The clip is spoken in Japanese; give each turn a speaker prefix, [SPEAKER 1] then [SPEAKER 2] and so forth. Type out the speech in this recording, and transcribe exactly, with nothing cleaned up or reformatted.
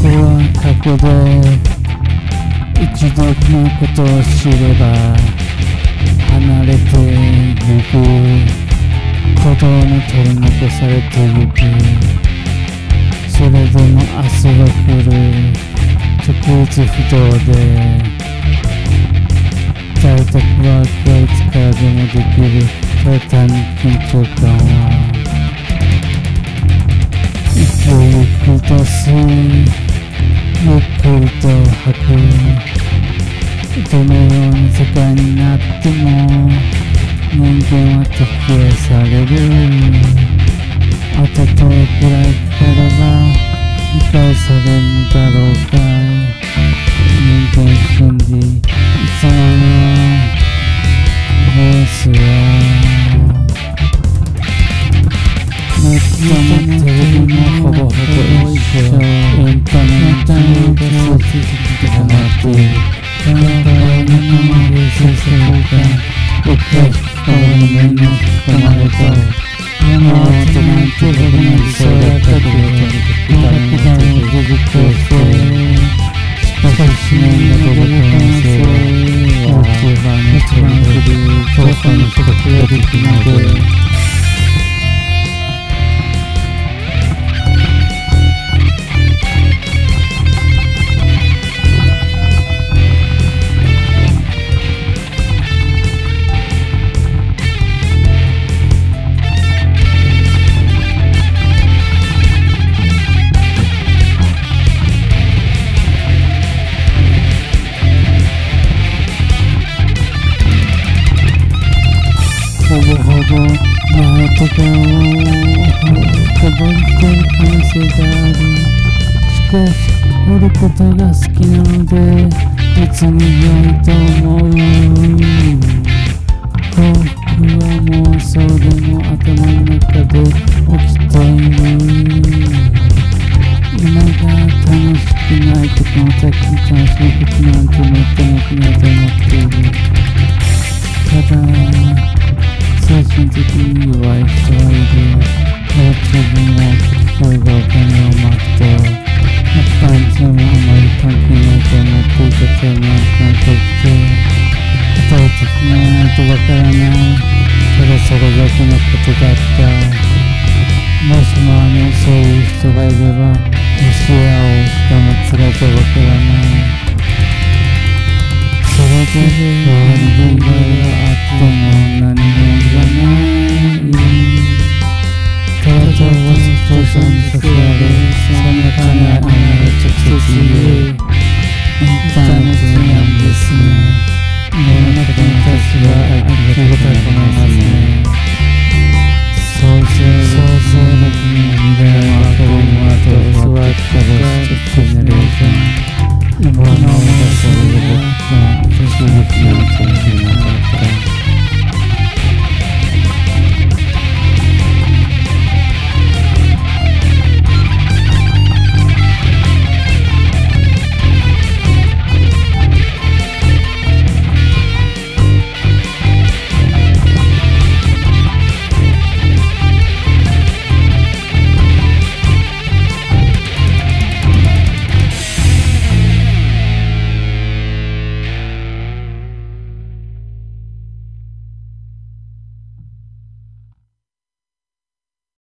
[SPEAKER 1] は過去で一度のことを知れば離れてゆく鼓動に取り残されてゆく。それでも明日が来る特別不動で在宅ワークはいつからでもできる。ただ単に緊張感は息をゆっくりと吸いゆっくりと吐く。どのような世界になっても人間は適応される。あとどれくらいからが理解されるだろうか。人間心理いつものベースはネットもテレビもほぼほぼ一緒。エンタメの自由が数値的となっている。この場合仲間で接するか僕は引き込む目に引き込まれた。山はとなんて僕の理想だったけど二百段を出てきてしかし思念が出てこないせいは大きい場の一番古い強化の職ができないでほぼほぼ前とかをほぼっている可能性がある。しかし掘ることが好きなので別に良いと思う。幸福は妄想でも頭の中で起きている。今が楽しくない時も先に楽しむ時なんてめったに起きないと思っている。ただ精神的に弱い人はいる。自分は声がお金を待って一般人はあまり関係ないと思っていた点なんかとって具体的にはないとわからない。ただそれだけのことだった。もしもあのそういう人がいれば教え合おう。しかも辛さわからない。それで周りに害があっても何も言わない。ただ情報の調査にさせられそんな金はあなた直接言う。インターネットなんですね。世の中に私はありがたいと思いますね。